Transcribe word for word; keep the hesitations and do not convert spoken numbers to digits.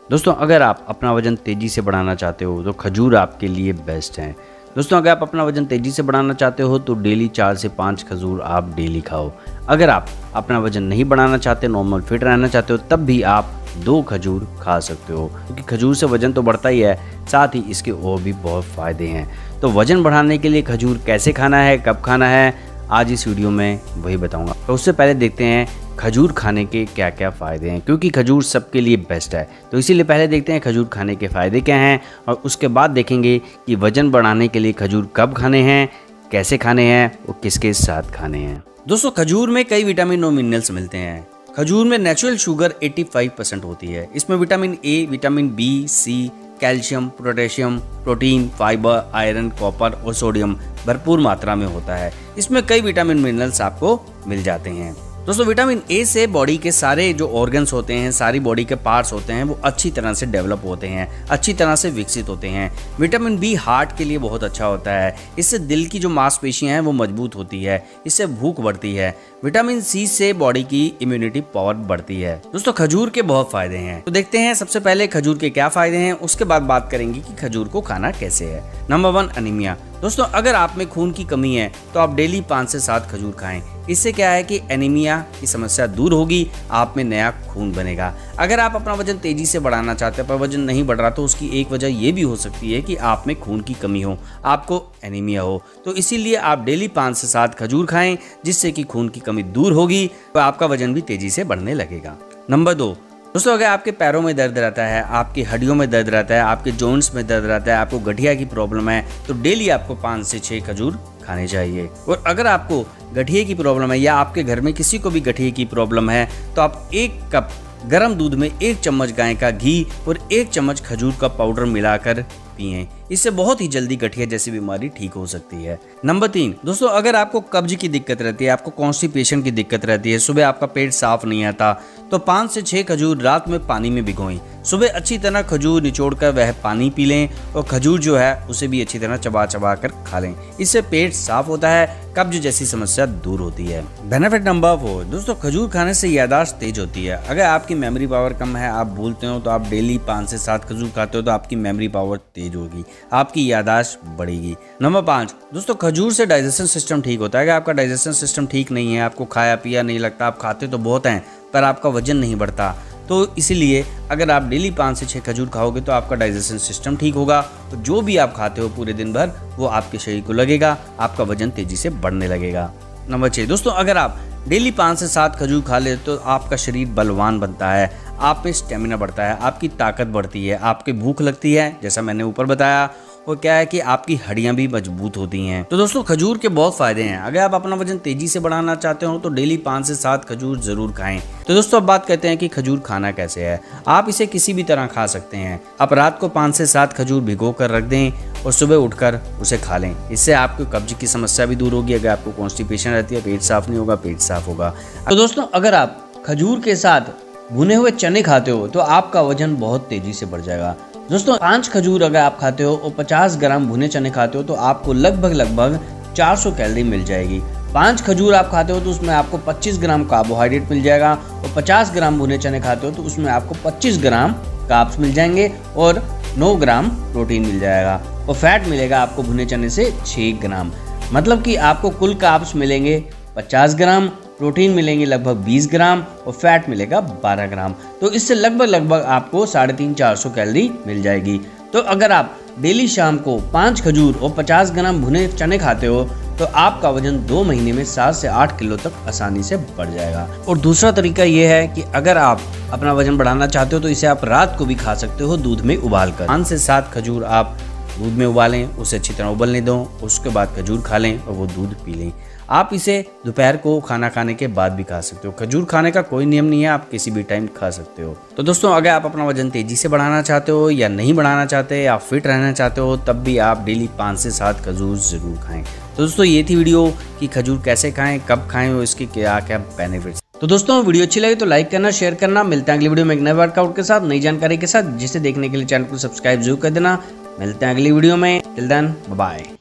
दोस्तों अगर आप अपना वजन तेज़ी से बढ़ाना चाहते हो तो खजूर आपके लिए बेस्ट हैं। दोस्तों अगर आप अपना वजन तेज़ी से बढ़ाना चाहते हो तो डेली चार से पाँच खजूर आप डेली खाओ। अगर आप अपना वजन नहीं बढ़ाना चाहते, नॉर्मल फिट रहना चाहते हो, तब भी आप दो खजूर खा सकते हो, क्योंकि खजूर से वजन तो बढ़ता ही है, साथ ही इसके और भी बहुत फ़ायदे हैं। तो वजन बढ़ाने के लिए खजूर कैसे खाना है, कब खाना है, आज इस वीडियो में वही बताऊंगा। तो उससे पहले देखते हैं खजूर खाने के क्या क्या फ़ायदे हैं, क्योंकि खजूर सबके लिए बेस्ट है। तो इसीलिए पहले देखते हैं खजूर खाने के फ़ायदे क्या हैं, और उसके बाद देखेंगे कि वजन बढ़ाने के लिए खजूर कब खाने हैं, कैसे खाने हैं और किसके साथ खाने हैं। दोस्तों खजूर में कई विटामिन और मिनरल्स मिलते हैं। खजूर में नेचुरल शुगर पचासी परसेंट होती है। इसमें vitamin A, vitamin B, C, calcium, potassium, protein, fibre, iron, copper और सोडियम भरपूर मात्रा में होता है। इसमें कई विटामिन मिनरल्स आपको मिल जाते हैं। दोस्तों विटामिन ए से बॉडी के सारे जो ऑर्गन्स होते हैं, सारी बॉडी के पार्ट्स होते हैं, वो अच्छी तरह से डेवलप होते हैं, अच्छी तरह से विकसित होते हैं। विटामिन बी हार्ट के लिए बहुत अच्छा होता है। इससे दिल की जो मांसपेशियां हैं वो मजबूत होती है, इससे भूख बढ़ती है। विटामिन सी से बॉडी की इम्यूनिटी पावर बढ़ती है। दोस्तों खजूर के बहुत फायदे हैं, तो देखते हैं सबसे पहले खजूर के क्या फायदे हैं, उसके बाद बात करेंगे कि खजूर को खाना कैसे है। Number one, anaemia. दोस्तों अगर आप में खून की कमी है तो आप डेली पाँच से सात खजूर खाएं। इससे क्या है कि एनीमिया की समस्या दूर होगी, आप में नया खून बनेगा। अगर आप अपना वजन तेजी से बढ़ाना चाहते हैं पर वजन नहीं बढ़ रहा, तो उसकी एक वजह ये भी हो सकती है कि आप में खून की कमी हो, आपको एनीमिया हो। तो इसीलिए आप डेली पाँच से सात खजूर खाएं, जिससे कि खून की कमी दूर होगी तो आपका वजन भी तेजी से बढ़ने लगेगा। नंबर दो, दोस्तों अगर आपके पैरों में दर्द रहता है, आपकी हड्डियों में दर्द रहता है, आपके जॉइंट्स में दर्द रहता है, आपको गठिया की प्रॉब्लम है, तो डेली आपको पाँच से छः खजूर खाने चाहिए। और अगर आपको गठिए की प्रॉब्लम है या आपके घर में किसी को भी गठिए की प्रॉब्लम है, तो आप एक कप गर्म दूध में एक चम्मच गाय का घी और एक चम्मच खजूर का पाउडर मिलाकर पिएं। इससे बहुत ही जल्दी गठिया जैसी बीमारी ठीक हो सकती है। नंबर तीन, दोस्तों अगर आपको कब्ज की दिक्कत रहती है, आपको कॉन्स्टिपेशन की दिक्कत रहती है, सुबह आपका पेट साफ नहीं आता, तो पाँच से छः खजूर रात में पानी में भिगोएं। सुबह अच्छी तरह खजूर निचोड़कर वह पानी पी लें और खजूर जो है उसे भी अच्छी तरह चबा चबा कर खा लें। इससे पेट साफ होता है, कब्ज जैसी समस्या दूर होती है। बेनिफिट नंबर फोर, दोस्तों खजूर खाने से याददाश्त तेज होती है। अगर आपकी मेमोरी पावर कम है, आप भूलते हो, तो आप डेली पाँच से सात खजूर खाते हो तो आपकी मेमोरी पावर तेज होगी, आपकी याददाश्त बढ़ेगी। नंबर पाँच, दोस्तों खजूर से डाइजेशन सिस्टम ठीक होता है। अगर आपका डाइजेशन सिस्टम ठीक नहीं है, आपको खाया पिया नहीं लगता, आप खाते तो बहुत हैं पर आपका वजन नहीं बढ़ता, तो इसीलिए अगर आप डेली पाँच से छः खजूर खाओगे तो आपका डाइजेशन सिस्टम ठीक होगा, तो जो भी आप खाते हो पूरे दिन भर वो आपके शरीर को लगेगा, आपका वजन तेजी से बढ़ने लगेगा। नंबर छः, दोस्तों अगर आप डेली पाँच से सात खजूर खा ले तो आपका शरीर बलवान बनता है, आप में स्टेमिना बढ़ता है, आपकी ताकत बढ़ती है, आपकी भूख लगती है, जैसा मैंने ऊपर बताया, और क्या है कि आपकी हड्डियां भी मजबूत होती हैं। तो दोस्तों खजूर के बहुत फायदे हैं। अगर आप अपना वजन तेजी से बढ़ाना चाहते हो तो डेली पाँच से सात खजूर जरूर खाएं। तो दोस्तों अब बात करते हैं कि खजूर खाना कैसे है। आप इसे किसी भी तरह खा सकते हैं। आप रात को पाँच से सात खजूर भिगो कर रख दें और सुबह उठकर उसे खा लें। इससे आपको कब्ज की समस्या भी दूर होगी। अगर आपको कॉन्स्टिपेशन रहती है, पेट साफ नहीं होगा, पेट साफ होगा। तो दोस्तों अगर आप खजूर के साथ भुने हुए चने खाते हो तो आपका वजन बहुत तेजी से बढ़ जाएगा। दोस्तों पांच खजूर अगर आप खाते हो और पचास ग्राम भुने चने खाते हो तो आपको लगभग लगभग चार सौ कैलोरी मिल जाएगी। पांच खजूर आप खाते हो तो उसमें आपको पच्चीस ग्राम कार्बोहाइड्रेट मिल जाएगा, और पचास ग्राम भुने चने खाते हो तो उसमें आपको पच्चीस ग्राम कार्ब्स मिल जाएंगे और नौ ग्राम प्रोटीन मिल जाएगा, और फैट मिलेगा आपको भुने चने से छः ग्राम। मतलब कि आपको कुल कार्ब्स मिलेंगे पचास ग्राम, प्रोटीन मिलेंगे लगभग बीस ग्राम और फैट मिलेगा बारह ग्राम। तो इससे लगभग लगभग आपको साढ़े तीन चार सौ कैलोरी मिल जाएगी। तो अगर आप डेली शाम को पाँच खजूर और पचास ग्राम भुने चने खाते हो तो आपका वजन दो महीने में सात से आठ किलो तक आसानी से बढ़ जाएगा। और दूसरा तरीका ये है कि अगर आप अपना वजन बढ़ाना चाहते हो तो इसे आप रात को भी खा सकते हो दूध में उबाल कर। पाँच से सात खजूर आप दूध में उबालें, उसे अच्छी तरह उबलने दो, उसके बाद खजूर खा लें और वो दूध पी लें। आप इसे दोपहर को खाना खाने के बाद भी खा सकते हो। खजूर खाने का कोई नियम नहीं है, आप किसी भी टाइम खा सकते हो। तो दोस्तों अगर आप अपना वजन तेजी से बढ़ाना चाहते हो या नहीं बढ़ाना चाहते, आप फिट रहना चाहते हो, तब भी आप डेली पाँच से सात खजूर जरूर खाएं। तो दोस्तों ये थी वीडियो कि खजूर कैसे खाएं, कब खाएं और इसके क्या क्या बेनिफिट्स। तो दोस्तों वीडियो अच्छी लगे तो लाइक करना, शेयर करना। मिलते हैं अगली वीडियो में एक नए वर्कआउट के साथ, नई जानकारी के साथ, जिसे देखने के लिए चैनल को सब्सक्राइब जरूर कर देना। मिलते हैं अगली वीडियो में। Till then bye bye.